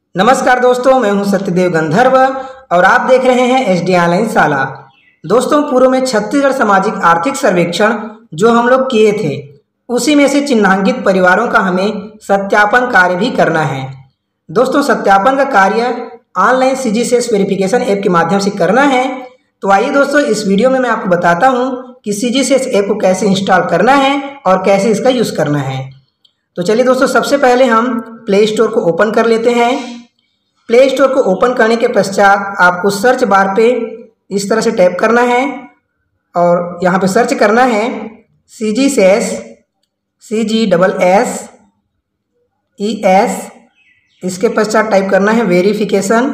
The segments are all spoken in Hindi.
नमस्कार दोस्तों, मैं हूं सत्यदेव गंधर्व और आप देख रहे हैं एसडी ऑनलाइन शाला। दोस्तों, पूर्व में छत्तीसगढ़ सामाजिक आर्थिक सर्वेक्षण जो हम लोग किए थे, उसी में से चिन्हांकित परिवारों का हमें सत्यापन कार्य भी करना है। दोस्तों, सत्यापन का कार्य ऑनलाइन सीजीसीएस वेरिफिकेशन ऐप के माध्यम से करना है। तो आइए दोस्तों, इस वीडियो में मैं आपको बताता हूँ कि सीजीसीएस ऐप को कैसे इंस्टॉल करना है और कैसे इसका यूज़ करना है। तो चलिए दोस्तों, सबसे पहले हम प्ले स्टोर को ओपन कर लेते हैं। प्ले स्टोर को ओपन करने के पश्चात आपको सर्च बार पे इस तरह से टैप करना है और यहाँ पे सर्च करना है सीजीसीएस CGSS ES। इसके पश्चात टाइप करना है वेरिफिकेशन।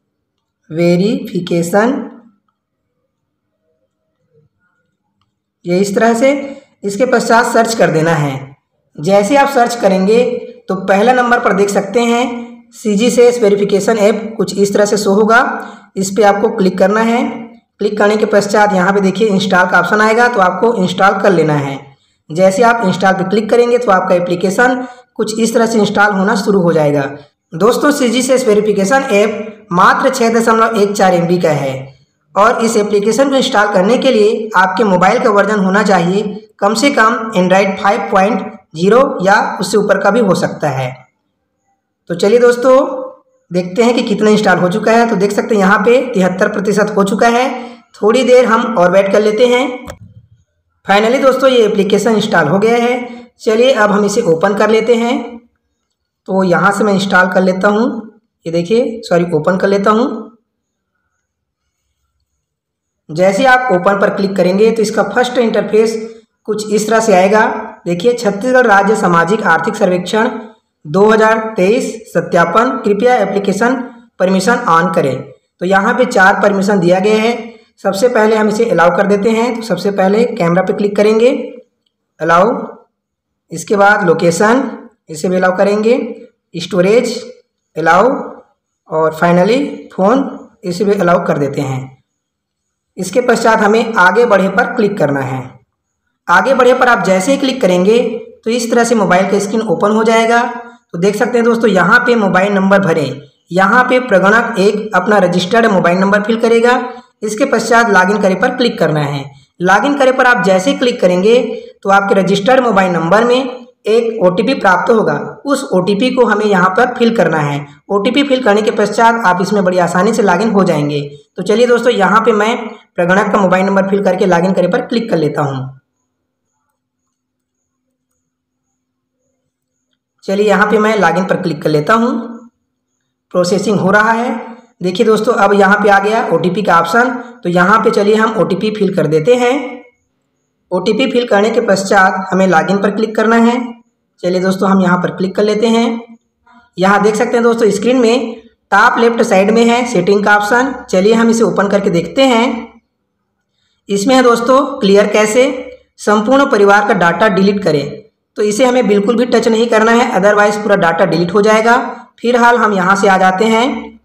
ये इस तरह से इसके पश्चात सर्च कर देना है। जैसे आप सर्च करेंगे तो पहला नंबर पर देख सकते हैं सीजीसीएस वेरिफिकेशन ऐप कुछ इस तरह से शो होगा। इस पर आपको क्लिक करना है। क्लिक करने के पश्चात यहाँ पे देखिए इंस्टॉल का ऑप्शन आएगा, तो आपको इंस्टॉल कर लेना है। जैसे आप इंस्टॉल पे क्लिक करेंगे तो आपका एप्लीकेशन कुछ इस तरह से इंस्टॉल होना शुरू हो जाएगा। दोस्तों, सीजीसीएस वेरिफिकेशन ऐप मात्र 6.14 MB का है और इस एप्लीकेशन को इंस्टॉल करने के लिए आपके मोबाइल का वर्जन होना चाहिए कम से कम एंड्रॉयड 5.0 या उससे ऊपर का भी हो सकता है। तो चलिए दोस्तों, देखते हैं कि कितना इंस्टॉल हो चुका है। तो देख सकते हैं यहाँ पे 73% हो चुका है। थोड़ी देर हम और वेट कर लेते हैं। फाइनली दोस्तों, ये एप्लीकेशन इंस्टॉल हो गया है। चलिए अब हम इसे ओपन कर लेते हैं। तो यहाँ से मैं इंस्टॉल कर लेता हूँ। ये देखिए, ओपन कर लेता हूँ। जैसे आप ओपन पर क्लिक करेंगे तो इसका फर्स्ट इंटरफेस कुछ इस तरह से आएगा। देखिए, छत्तीसगढ़ राज्य सामाजिक आर्थिक सर्वेक्षण 2023 सत्यापन, कृपया एप्लीकेशन परमिशन ऑन करें। तो यहाँ पे 4 परमिशन दिया गया है। सबसे पहले हम इसे अलाउ कर देते हैं। तो सबसे पहले कैमरा पे क्लिक करेंगे, अलाउ। इसके बाद लोकेशन, इसे भी अलाउ करेंगे। स्टोरेज अलाउ और फाइनली फ़ोन, इसे भी अलाउ कर देते हैं। इसके पश्चात हमें आगे बढ़े पर क्लिक करना है। आगे बढ़े पर आप जैसे ही क्लिक करेंगे तो इस तरह से मोबाइल का स्क्रीन ओपन हो जाएगा। तो देख सकते हैं दोस्तों, यहाँ पे मोबाइल नंबर भरें। यहाँ पे प्रगणक एक अपना रजिस्टर्ड मोबाइल नंबर फिल करेगा। इसके पश्चात लॉगिन करे पर क्लिक करना है। लॉगिन करे पर आप जैसे क्लिक करेंगे तो आपके रजिस्टर्ड मोबाइल नंबर में एक OTP प्राप्त होगा। उस OTP को हमें यहाँ पर फिल करना है। OTP फिल करने के पश्चात आप इसमें बड़ी आसानी से लॉगिन हो जाएंगे। तो चलिए दोस्तों, यहाँ पे मैं प्रगणक का मोबाइल नंबर फिल करके लॉगिन करे पर क्लिक कर लेता हूँ। चलिए, यहाँ पे मैं लॉगिन पर क्लिक कर लेता हूँ। प्रोसेसिंग हो रहा है। देखिए दोस्तों, अब यहाँ पे आ गया OTP का ऑप्शन। तो यहाँ पे चलिए हम OTP फिल कर देते हैं। OTP फिल करने के पश्चात हमें लॉगिन पर क्लिक करना है। चलिए दोस्तों, हम यहाँ पर क्लिक कर लेते हैं। यहाँ देख सकते हैं दोस्तों, स्क्रीन में टॉप लेफ्ट साइड में है सेटिंग का ऑप्शन। चलिए हम इसे ओपन करके देखते हैं। इसमें है दोस्तों क्लियर कैशे, संपूर्ण परिवार का डाटा डिलीट करें। तो इसे हमें बिल्कुल भी टच नहीं करना है, अदरवाइज पूरा डाटा डिलीट हो जाएगा। फिलहाल हम यहाँ से आ जाते हैं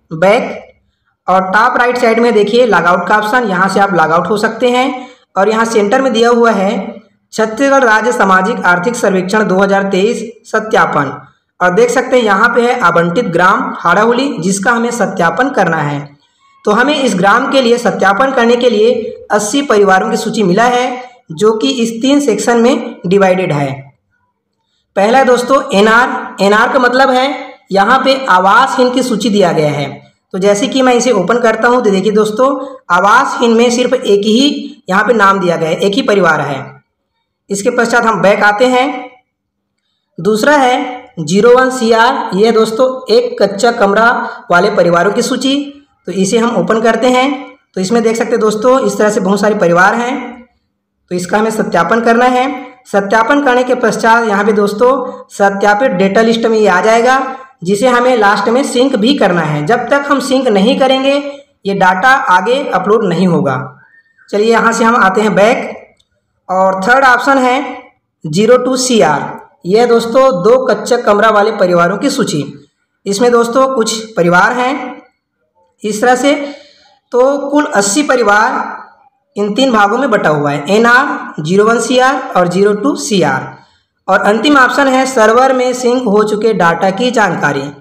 बैक और टॉप राइट साइड में देखिए लॉग आउट का ऑप्शन। यहाँ से आप लॉग आउट हो सकते हैं और यहाँ सेंटर में दिया हुआ है छत्तीसगढ़ राज्य सामाजिक आर्थिक सर्वेक्षण 2023 सत्यापन। और देख सकते हैं यहाँ पे है आवंटित ग्राम हाड़ाहुली, जिसका हमें सत्यापन करना है। तो हमें इस ग्राम के लिए सत्यापन करने के लिए 80 परिवारों की सूची मिला है, जो कि इस 3 सेक्शन में डिवाइडेड है। पहला है दोस्तों NR का मतलब है यहाँ पे आवासहीन की सूची दिया गया है। तो जैसे कि मैं इसे ओपन करता हूँ तो देखिए दोस्तों, आवासहीन में सिर्फ एक ही यहाँ पे नाम दिया गया है, एक ही परिवार है। इसके पश्चात हम बैक आते हैं। दूसरा है 01 CR, ये दोस्तों एक कच्चा कमरा वाले परिवारों की सूची। तो इसे हम ओपन करते हैं। तो इसमें देख सकते हैं दोस्तों, इस तरह से बहुत सारे परिवार हैं। तो इसका हमें सत्यापन करना है। सत्यापन करने के पश्चात यहाँ पे दोस्तों सत्यापित डेटा लिस्ट में ये आ जाएगा, जिसे हमें लास्ट में सिंक भी करना है। जब तक हम सिंक नहीं करेंगे ये डाटा आगे अपलोड नहीं होगा। चलिए, यहाँ से हम आते हैं बैक और थर्ड ऑप्शन है 02 CR, यह दोस्तों 2 कच्चा कमरा वाले परिवारों की सूची। इसमें दोस्तों कुछ परिवार हैं इस तरह से। तो कुल 80 परिवार इन 3 भागों में बटा हुआ है, NR, 01 CR और 02 CR। और अंतिम ऑप्शन है सर्वर में सिंक हो चुके डाटा की जानकारी।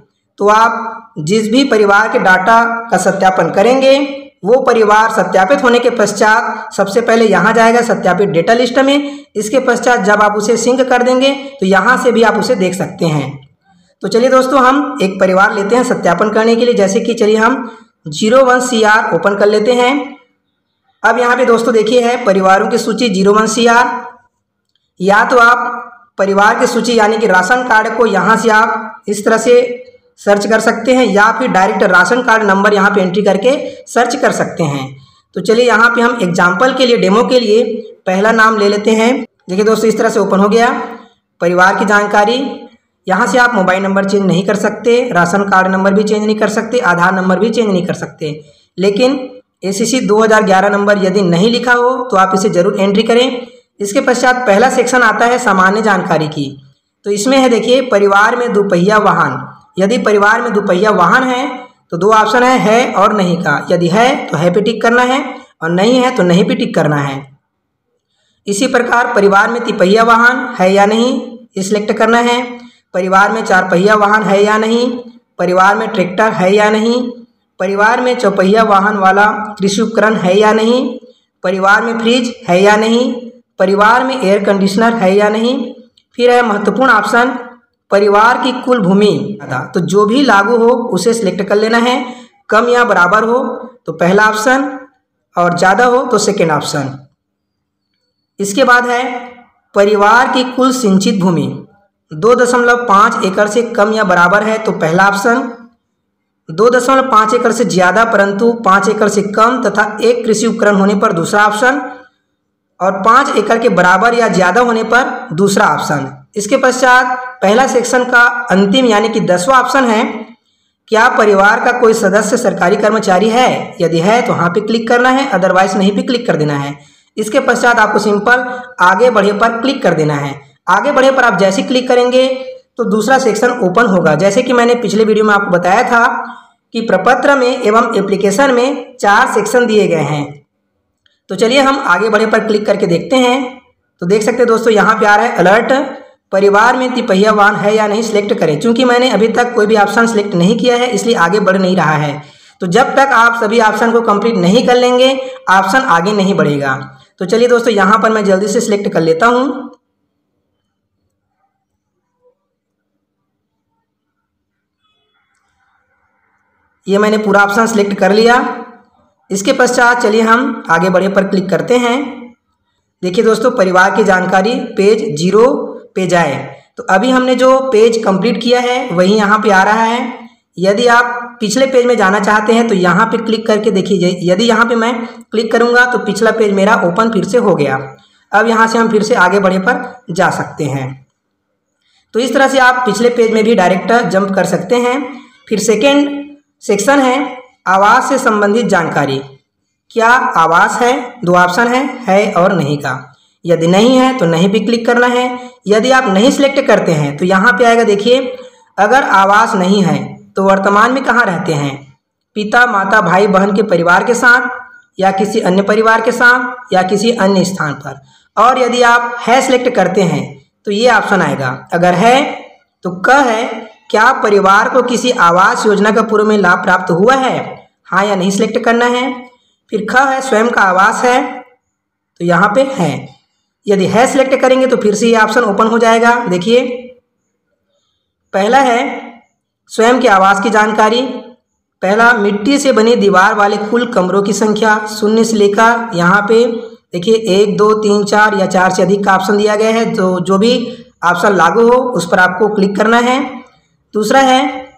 तो आप जिस भी परिवार के डाटा का सत्यापन करेंगे वो परिवार सत्यापित होने के पश्चात सबसे पहले यहाँ जाएगा सत्यापित डेटा लिस्ट में। इसके पश्चात जब आप उसे सिंक कर देंगे तो यहाँ से भी आप उसे देख सकते हैं। तो चलिए दोस्तों, हम एक परिवार लेते हैं सत्यापन करने के लिए। जैसे कि चलिए हम 01CR ओपन कर लेते हैं। अब यहाँ पे दोस्तों देखिए है परिवारों की सूची 01CR। या तो आप परिवार की सूची यानी कि राशन कार्ड को यहाँ से आप इस तरह से सर्च कर सकते हैं या फिर डायरेक्ट राशन कार्ड नंबर यहाँ पे एंट्री करके सर्च कर सकते हैं। तो चलिए यहाँ पे हम एग्जाम्पल के लिए, डेमो के लिए पहला नाम ले लेते हैं। देखिए दोस्तों, इस तरह से ओपन हो गया परिवार की जानकारी। यहाँ से आप मोबाइल नंबर चेंज नहीं कर सकते, राशन कार्ड नंबर भी चेंज नहीं कर सकते, आधार नंबर भी चेंज नहीं कर सकते। लेकिन ACC 2011 नंबर यदि नहीं लिखा हो तो आप इसे जरूर एंट्री करें। इसके पश्चात पहला सेक्शन आता है सामान्य जानकारी की। तो इसमें है देखिए परिवार में दुपहिया वाहन। यदि परिवार में दुपहिया वाहन है तो दो ऑप्शन है और नहीं का। यदि है तो है पे टिक करना है और नहीं है तो नहीं पे टिक करना है। इसी प्रकार परिवार में तिपहिया वाहन है या नहीं ये सिलेक्ट करना है। परिवार में चार पहिया वाहन है या नहीं, परिवार में ट्रैक्टर है या नहीं, परिवार में चौपहिया वाहन वाला कृषि उपकरण है या नहीं, परिवार में फ्रिज है या नहीं, परिवार में एयर कंडीशनर है या नहीं। फिर है महत्वपूर्ण ऑप्शन परिवार की कुल भूमि। तो जो भी लागू हो उसे सिलेक्ट कर लेना है। कम या बराबर हो तो पहला ऑप्शन और ज़्यादा हो तो सेकेंड ऑप्शन। इसके बाद है परिवार की कुल सिंचित भूमि 2.5 एकड़ से कम या बराबर है तो पहला ऑप्शन, 2.5 एकड़ से ज़्यादा परंतु 5 एकड़ से कम तथा एक कृषि उपकरण होने पर दूसरा ऑप्शन और 5 एकड़ के बराबर या ज़्यादा होने पर दूसरा ऑप्शन। इसके पश्चात पहला सेक्शन का अंतिम यानी कि 10वां ऑप्शन है क्या परिवार का कोई सदस्य सरकारी कर्मचारी है। यदि है तो हाँ पे क्लिक करना है, अदरवाइज नहीं पे क्लिक कर देना है। इसके पश्चात आपको सिंपल आगे बढ़े पर क्लिक कर देना है। आगे बढ़े पर आप जैसे क्लिक करेंगे तो दूसरा सेक्शन ओपन होगा। जैसे कि मैंने पिछले वीडियो में आपको बताया था कि प्रपत्र में एवं एप्लीकेशन में 4 सेक्शन दिए गए हैं। तो चलिए हम आगे बढ़े पर क्लिक करके देखते हैं। तो देख सकते हैं दोस्तों यहाँ पे आ रहा है अलर्ट, परिवार में तिपहिया वाहन है या नहीं सिलेक्ट करें। चूंकि मैंने अभी तक कोई भी ऑप्शन सिलेक्ट नहीं किया है इसलिए आगे बढ़ नहीं रहा है। तो जब तक आप सभी ऑप्शन को कंप्लीट नहीं कर लेंगे ऑप्शन आगे नहीं बढ़ेगा। तो चलिए दोस्तों यहाँ पर मैं जल्दी से सिलेक्ट कर लेता हूँ। ये मैंने पूरा ऑप्शन सिलेक्ट कर लिया। इसके पश्चात चलिए हम आगे बढ़े पर क्लिक करते हैं। देखिए दोस्तों परिवार की जानकारी पेज 0 पे जाए। तो अभी हमने जो पेज कंप्लीट किया है वही यहाँ पे आ रहा है। यदि आप पिछले पेज में जाना चाहते हैं तो यहाँ पे क्लिक करके देखिए। यदि यहाँ पे मैं क्लिक करूँगा तो पिछला पेज मेरा ओपन फिर से हो गया। अब यहाँ से हम फिर से आगे बढ़े पर जा सकते हैं। तो इस तरह से आप पिछले पेज में भी डायरेक्ट जंप कर सकते हैं। फिर सेकेंड सेक्शन है आवास से संबंधित जानकारी। क्या आवास है, दो ऑप्शन है और नहीं का। यदि नहीं है तो नहीं पे क्लिक करना है। यदि आप नहीं सिलेक्ट करते हैं तो यहाँ पे आएगा देखिए अगर आवास नहीं है तो वर्तमान में कहाँ रहते हैं, पिता माता भाई बहन के परिवार के साथ या किसी अन्य परिवार के साथ या किसी अन्य स्थान पर। और यदि आप है सिलेक्ट करते हैं तो ये ऑप्शन आएगा। अगर है तो क है क्या परिवार को किसी आवास योजना का पूर्व में लाभ प्राप्त हुआ है, हाँ या नहीं सिलेक्ट करना है। फिर ख है स्वयं का आवास है तो यहाँ पे है। यदि है सिलेक्ट करेंगे तो फिर से ये ऑप्शन ओपन हो जाएगा। देखिए पहला है स्वयं के आवास की जानकारी। पहला मिट्टी से बनी दीवार वाले कुल कमरों की संख्या 0 से लेकर यहाँ पे देखिए 1 2 3 4 या 4 से अधिक का ऑप्शन दिया गया है। तो जो भी ऑप्शन लागू हो उस पर आपको क्लिक करना है। दूसरा है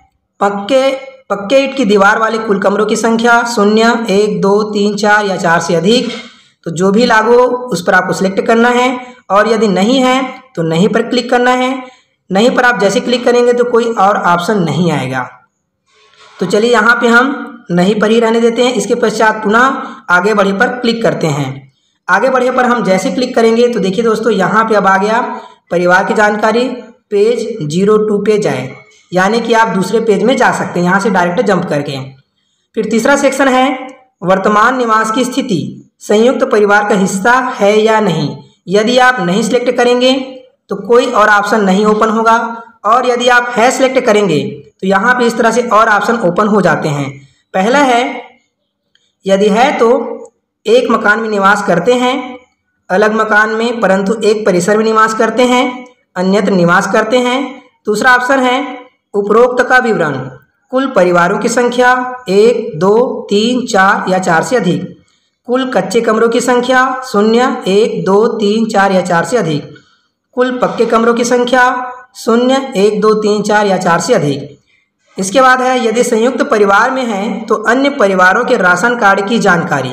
पक्के ईंट की दीवार वाले कुल कमरों की संख्या 0 1 2 3 4 या 4 से अधिक। तो जो भी लागू हो उस पर आपको सिलेक्ट करना है। और यदि नहीं है तो नहीं पर क्लिक करना है। नहीं पर आप जैसे क्लिक करेंगे तो कोई और ऑप्शन नहीं आएगा। तो चलिए यहाँ पे हम नहीं पर ही रहने देते हैं। इसके पश्चात पुनः आगे बढ़े पर क्लिक करते हैं। आगे बढ़े पर हम जैसे क्लिक करेंगे तो देखिए दोस्तों यहाँ पे अब आ गया परिवार की जानकारी पेज 02 पे जाए, यानी कि आप दूसरे पेज में जा सकते हैं यहाँ से डायरेक्ट जंप करके। फिर तीसरा सेक्शन है वर्तमान निवास की स्थिति संयुक्त परिवार का हिस्सा है या नहीं। यदि आप नहीं सिलेक्ट करेंगे तो कोई और ऑप्शन नहीं ओपन होगा और यदि आप है सिलेक्ट करेंगे तो तो यहाँ पे इस तरह से और ऑप्शन ओपन हो जाते हैं। पहला है, यदि है तो एक मकान में निवास करते हैं, अलग मकान में परंतु एक परिसर में निवास करते हैं, अन्यत्र निवास करते हैं। दूसरा ऑप्शन है उपरोक्त का विवरण, कुल परिवारों की संख्या 1, 2, 3, 4 या 4 से अधिक, कुल कच्चे कमरों की संख्या 0, 1, 2, 3, 4 या 4 से अधिक, कुल पक्के कमरों की संख्या 0, 1, 2, 3, 4 या 4 से अधिक। इसके बाद है, यदि संयुक्त परिवार में हैं तो अन्य परिवारों के राशन कार्ड की जानकारी।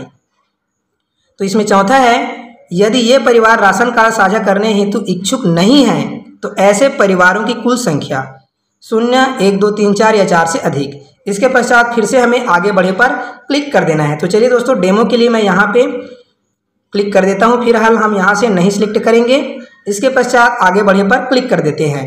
तो इसमें चौथा है, यदि ये परिवार राशन कार्ड साझा करने हेतु इच्छुक नहीं हैं तो ऐसे परिवारों की कुल संख्या 0, 1, 2, 3, 4 या 4 से अधिक। इसके पश्चात फिर से हमें आगे बढ़े पर क्लिक कर देना है। तो चलिए दोस्तों, डेमो के लिए मैं यहाँ पे क्लिक कर देता हूँ। फिलहाल हम यहाँ से नहीं सिलेक्ट करेंगे। इसके पश्चात आगे बढ़े पर क्लिक कर देते हैं।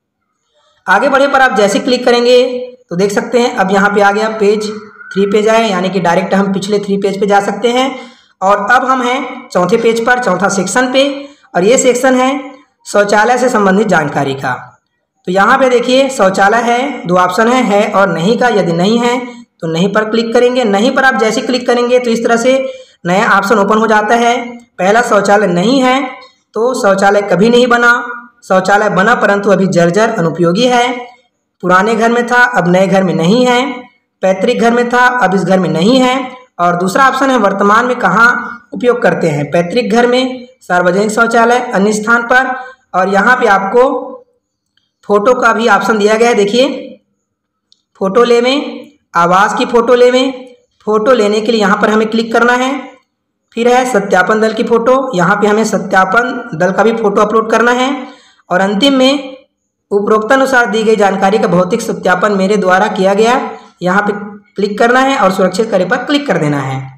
आगे बढ़े पर आप जैसे क्लिक करेंगे तो देख सकते हैं अब यहाँ पे आ गया पेज 3 पे जाए, यानी कि डायरेक्ट हम पिछले 3 पेज पे जा सकते हैं। और अब हम हैं चौथे पेज पर, चौथा सेक्शन पे, और ये सेक्शन है शौचालय से संबंधित जानकारी का। तो यहाँ पे देखिए शौचालय है, 2 ऑप्शन है और नहीं का। यदि नहीं है तो नहीं पर क्लिक करेंगे। नहीं पर आप जैसे क्लिक करेंगे तो इस तरह से नया ऑप्शन ओपन हो जाता है। पहला, शौचालय नहीं है तो शौचालय कभी नहीं बना, शौचालय बना परंतु अभी जर्जर अनुपयोगी है, पुराने घर में था अब नए घर में नहीं है, पैतृक घर में था अब इस घर में नहीं है। और दूसरा ऑप्शन है वर्तमान में कहाँ उपयोग करते हैं, पैतृक घर में, सार्वजनिक शौचालय, अन्य स्थान पर। और यहाँ पे आपको फोटो का भी ऑप्शन दिया गया है। देखिए, फोटो लेवें, आवास की फोटो लेवें। फोटो लेने के लिए यहाँ पर हमें क्लिक करना है। फिर है सत्यापन दल की फोटो, यहाँ पे हमें सत्यापन दल का भी फोटो अपलोड करना है। और अंतिम में उपरोक्तानुसार दी गई जानकारी का भौतिक सत्यापन मेरे द्वारा किया गया, यहाँ पे क्लिक करना है और सुरक्षित करे पर क्लिक कर देना है।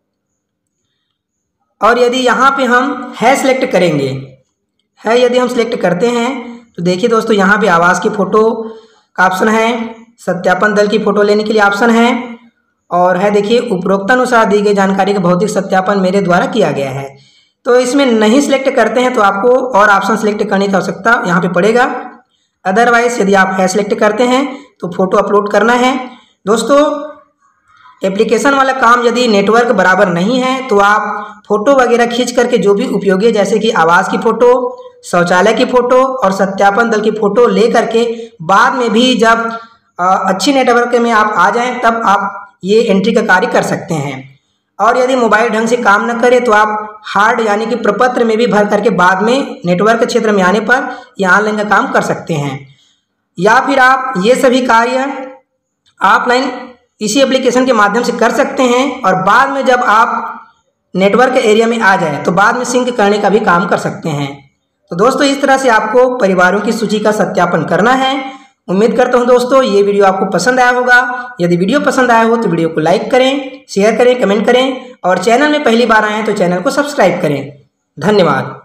और यदि यहाँ पे हम है सिलेक्ट करेंगे, है यदि हम सिलेक्ट करते हैं तो देखिए दोस्तों, यहाँ पे आवास की फ़ोटो का ऑप्शन है, सत्यापन दल की फ़ोटो लेने के लिए ऑप्शन है, और है देखिए उपरोक्तानुसार दी गई जानकारी का भौतिक सत्यापन मेरे द्वारा किया गया है। तो इसमें नहीं सिलेक्ट करते हैं तो आपको और ऑप्शन सिलेक्ट करने की आवश्यकता यहाँ पे पड़ेगा। अदरवाइज यदि आप है सिलेक्ट करते हैं तो फ़ोटो अपलोड करना है। दोस्तों, एप्लीकेशन वाला काम यदि नेटवर्क बराबर नहीं है तो आप फ़ोटो वगैरह खींच करके जो भी उपयोगी है, जैसे कि आवास की फ़ोटो, शौचालय की फ़ोटो और सत्यापन दल की फ़ोटो ले करके बाद में भी जब अच्छी नेटवर्क में आप आ जाएं तब आप ये एंट्री का कार्य कर सकते हैं। और यदि मोबाइल ढंग से काम न करे तो आप हार्ड यानी कि प्रपत्र में भी भर करके बाद में नेटवर्क क्षेत्र में आने पर ये ऑनलाइन का काम कर सकते हैं। या फिर आप ये सभी कार्य ऑफलाइन इसी एप्लीकेशन के माध्यम से कर सकते हैं और बाद में जब आप नेटवर्क एरिया में आ जाए तो बाद में सिंक करने का भी काम कर सकते हैं। तो दोस्तों, इस तरह से आपको परिवारों की सूची का सत्यापन करना है। उम्मीद करता हूं दोस्तों ये वीडियो आपको पसंद आया होगा। यदि वीडियो पसंद आया हो तो वीडियो को लाइक करें, शेयर करें, कमेंट करें और चैनल में पहली बार आए हैं तो चैनल को सब्सक्राइब करें। धन्यवाद।